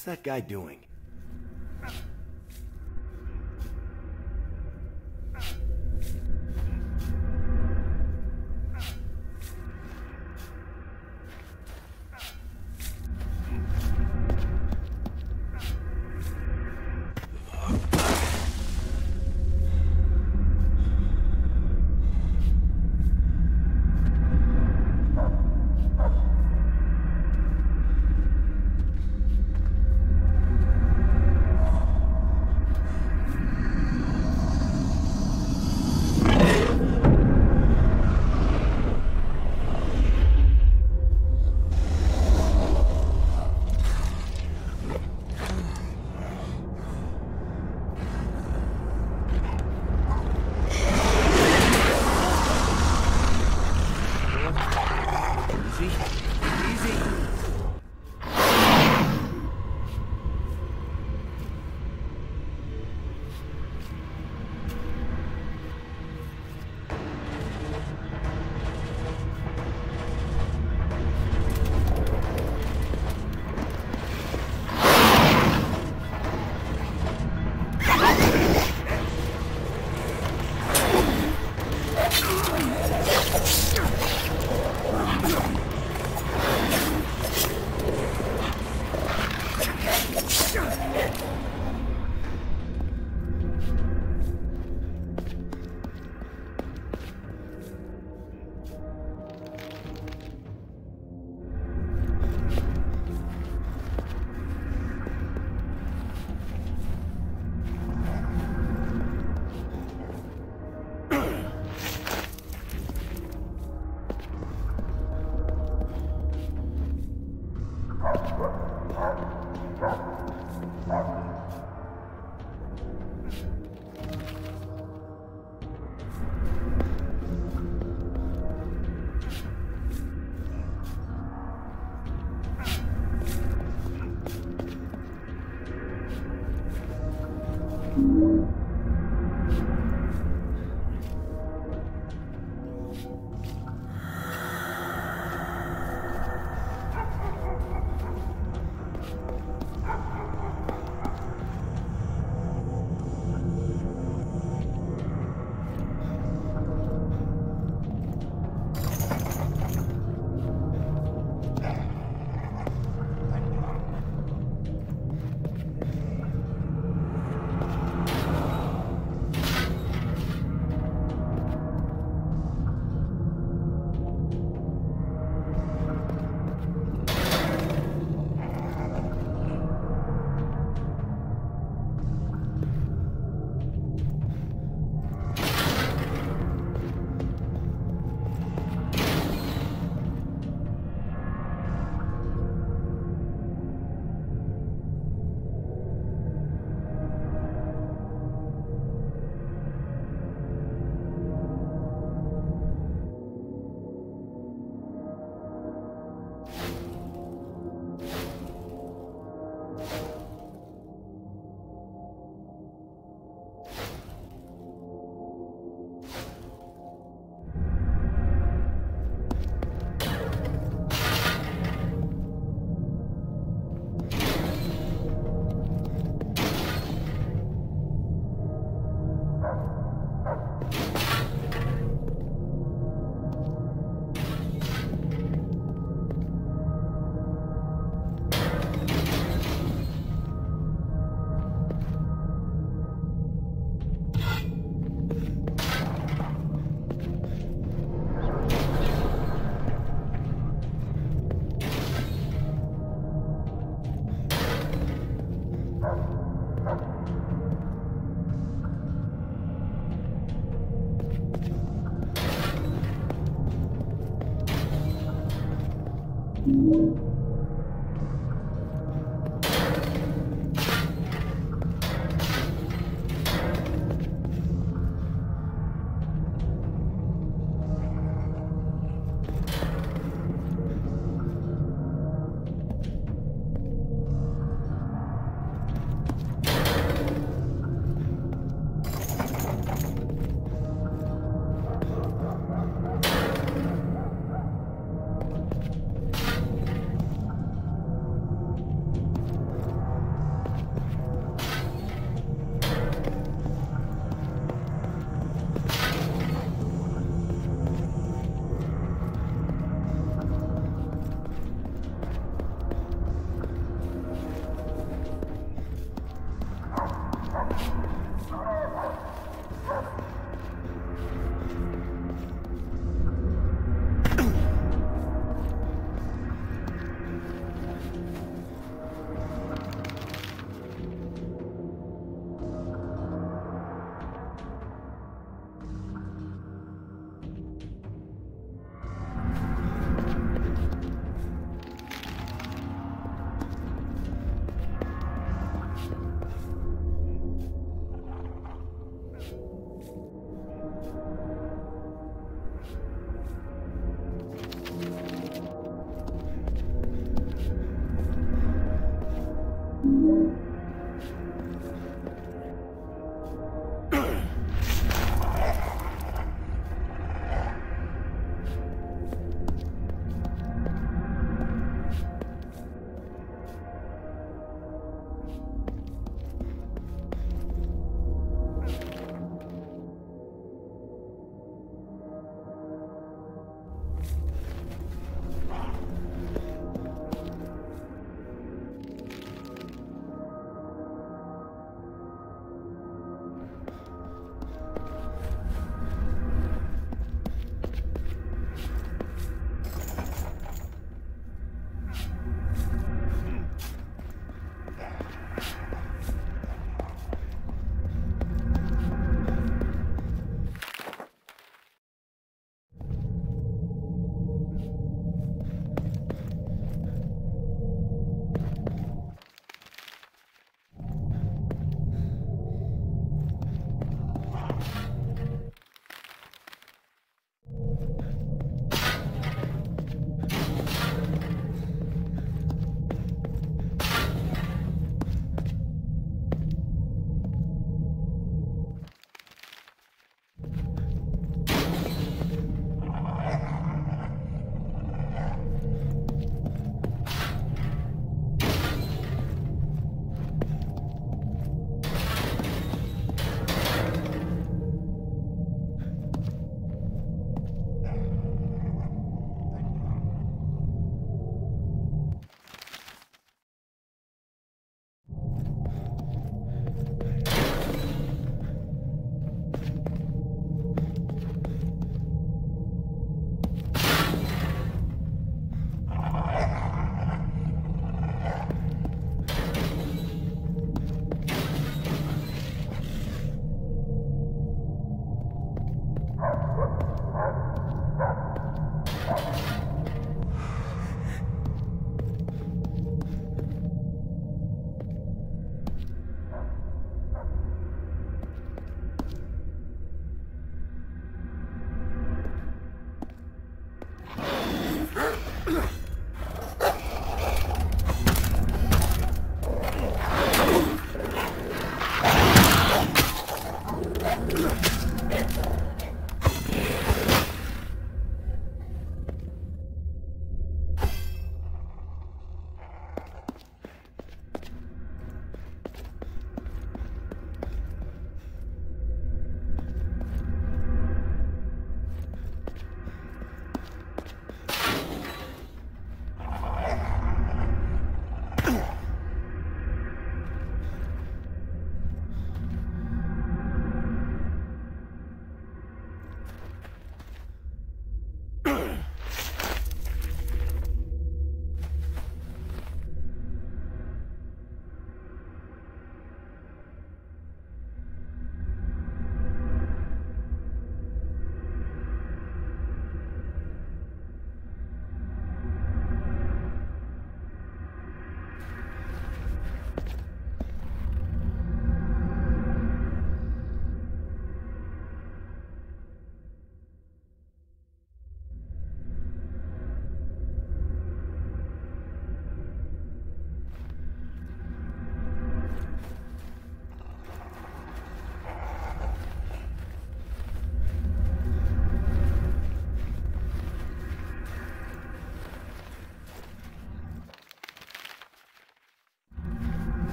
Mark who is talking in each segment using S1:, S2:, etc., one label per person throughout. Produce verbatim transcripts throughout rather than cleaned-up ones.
S1: What's that guy doing?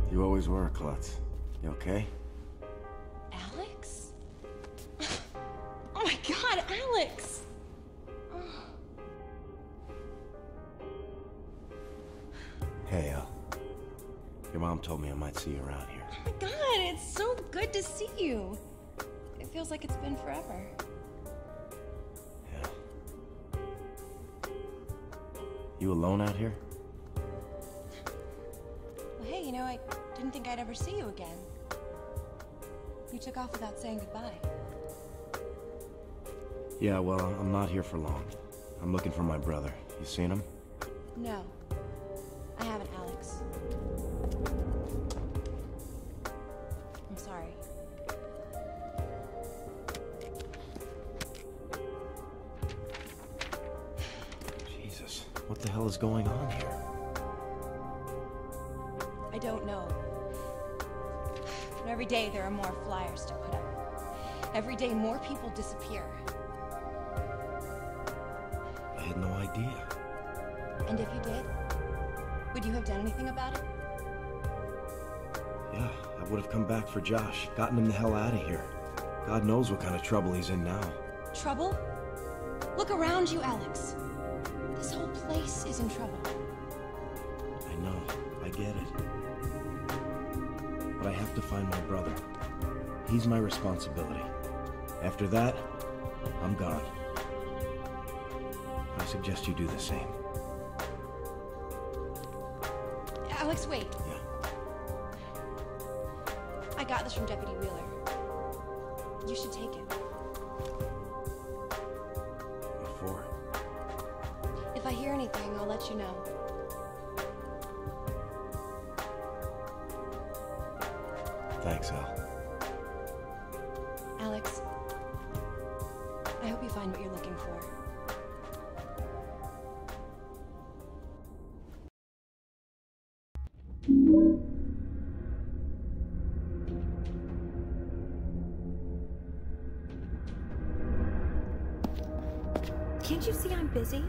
S1: You always were a klutz. You okay?
S2: Alex? Oh my god, Alex!
S1: Hey, Al. Your mom told me I might see you around here.
S2: Oh my god, it's so good to see you. It feels like it's been forever.
S1: Yeah. You alone out here?
S2: Well, hey, you know, I didn't think I'd ever see you again. You took off without saying goodbye.
S1: Yeah, well, I'm not here for long. I'm looking for my brother. You seen him?
S2: No. I haven't, Alex. I'm sorry.
S1: Jesus, what the hell is going on here?
S2: I don't know. But every day there are more flyers to put up. Every day more people disappear.
S1: I had no idea.
S2: And if you did, would you have done anything about it?
S1: Yeah, I would have come back for Josh, gotten him the hell out of here. God knows what kind of trouble he's in now.
S2: Trouble? Look around you, Alex. This whole place is in trouble.
S1: I know, I get it. But I have to find my brother. He's my responsibility. After that, I'm gone. I suggest you do the same.
S2: Alex, wait.
S1: Yeah.
S2: I got this from Deputy Wheeler. You should take it.
S1: What for?
S2: If I hear anything, I'll let you know.
S1: Thanks, Al.
S2: Alex, I hope you find what you're looking for.
S3: Can't you see I'm busy?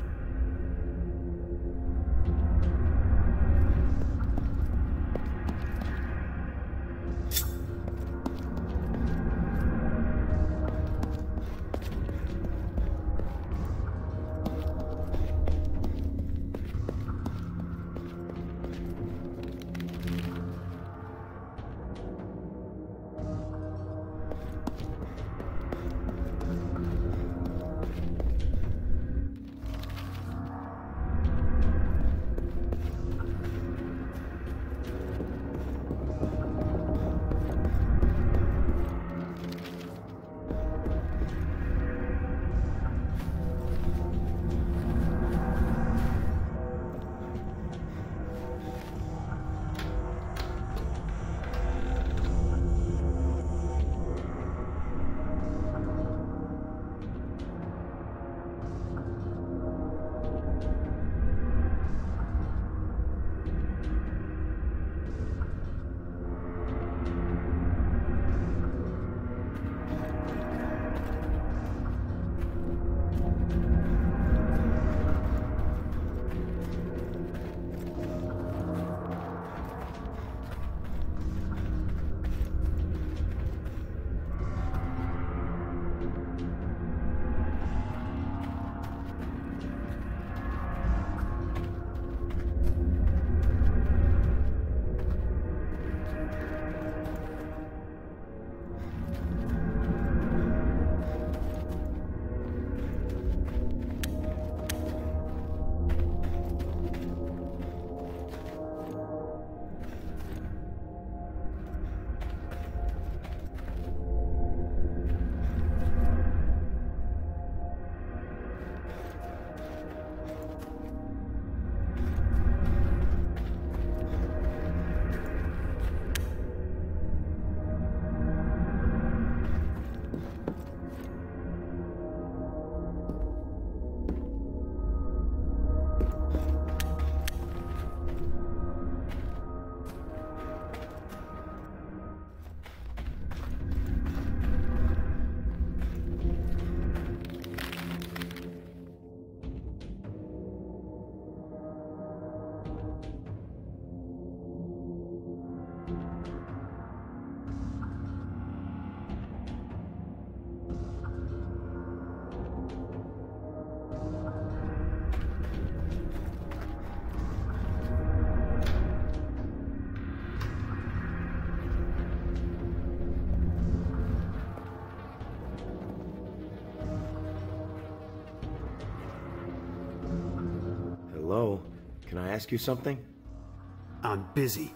S1: ask you something?
S4: I'm busy.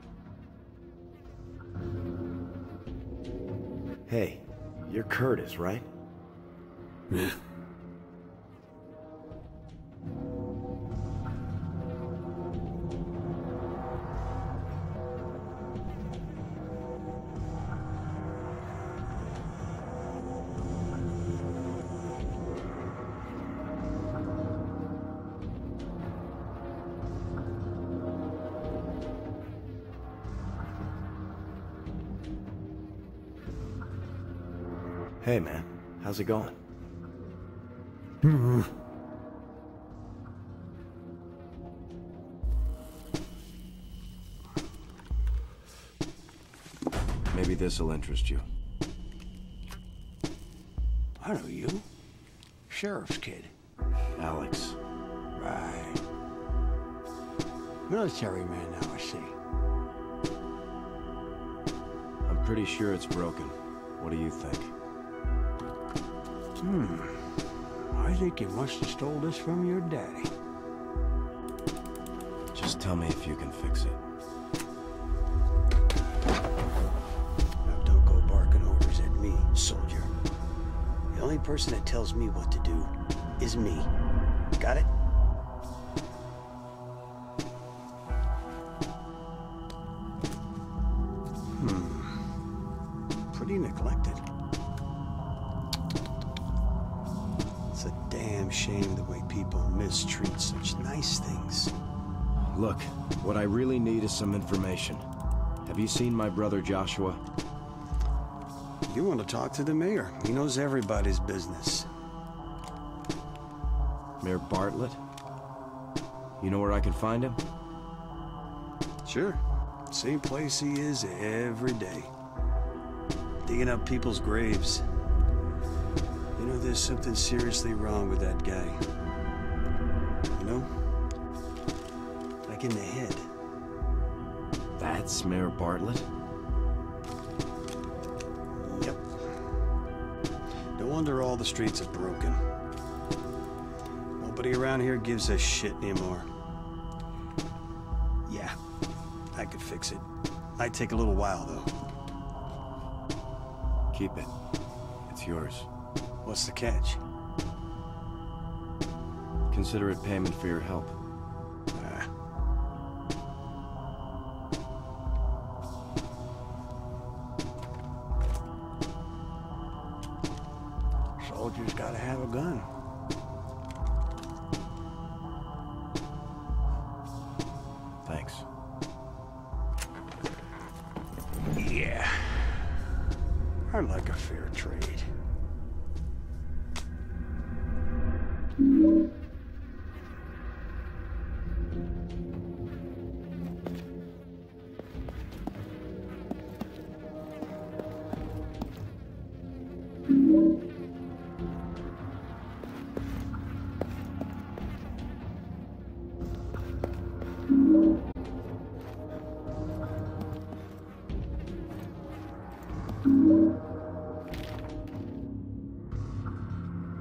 S1: Hey, you're Curtis, right?
S4: Yeah.
S1: Hey, man. How's it going? Maybe this'll interest you.
S4: I know you. Sheriff's kid.
S1: Alex.
S4: Right. Military man now, I see.
S1: I'm pretty sure it's broken. What do you think?
S4: Hmm. I think you must have stole this from your daddy.
S1: Just tell me if you can fix it.
S4: Now don't go barking orders at me, soldier. The only person that tells me what to do is me. Got it? Hmm. Pretty neglected. It's a damn shame the way people mistreat such nice things.
S1: Look, what I really need is some information. Have you seen my brother Joshua?
S4: You want to talk to the mayor. He knows everybody's business.
S1: Mayor Bartlett? You know where I can find him?
S4: Sure. Same place he is every day. Digging up people's graves. You know, there's something seriously wrong with that guy. You know? Like in the head.
S1: That's Mayor Bartlett?
S4: Yep. No wonder all the streets are broken. Nobody around here gives a shit anymore. Yeah, I could fix it. Might take a little while, though.
S1: Keep it. It's yours.
S4: What's the catch?
S1: Consider it payment for your help.
S4: Ah. Soldiers gotta have a gun.
S1: Thanks.
S4: Yeah. I like a fair trade.